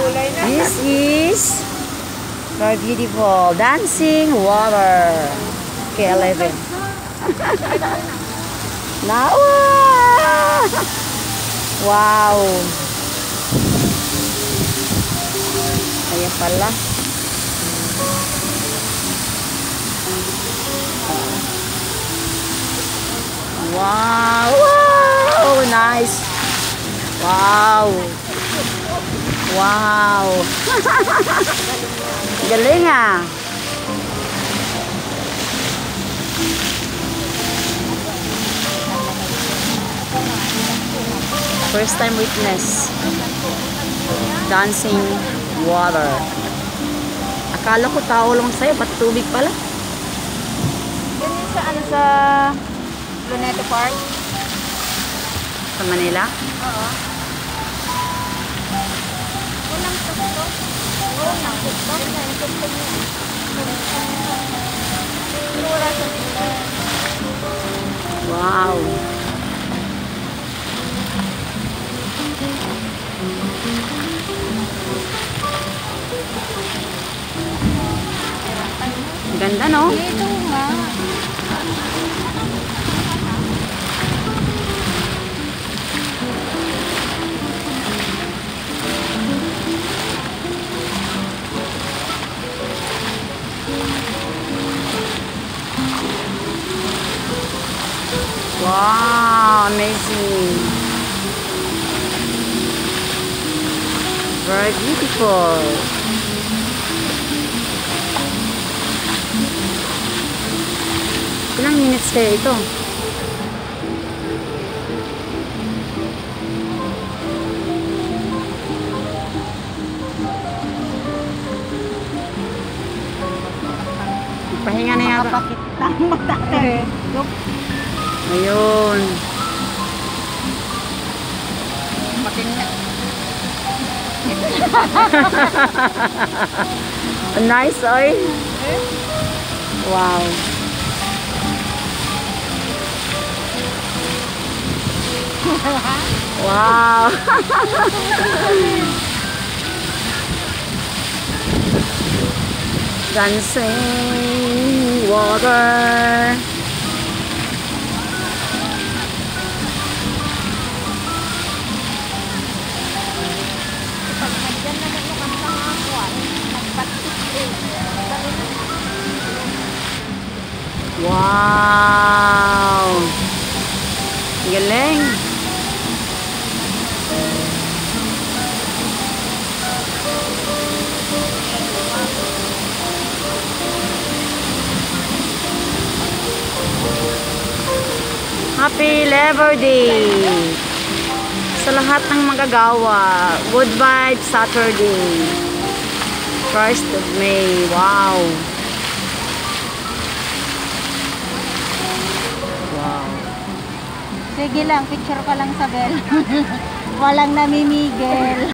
This is very beautiful dancing water. K11. Now, wow. Ayan pala. Wow. Wow. Nice. Wow. Wow. Galing ah. First time witness dancing water. Akala ko tao lang sa'yo, ba't tubig pala? Ganyan sa ano sa Luneta Park? Sa Manila? Oo. Unang tuktok? Oo, unang tuktok. Unang tuktok niya. Pero wala sa tuktok. Wow. Ganda, no? Ito nga. Wow, amazing. Very beautiful. Ilang minutes kaya ito? Pahinga na yata. Kapakit lang magtatay. Ayun. Makinga. Nice, oy. Wow. Wow. Dancing water. Wow. Galing. Happy Labor Day sa lahat ng magagawa. Good vibes Saturday. 1st of May. Wow. Wow. Sige lang, picture ka lang sa bell. Walang namimigil.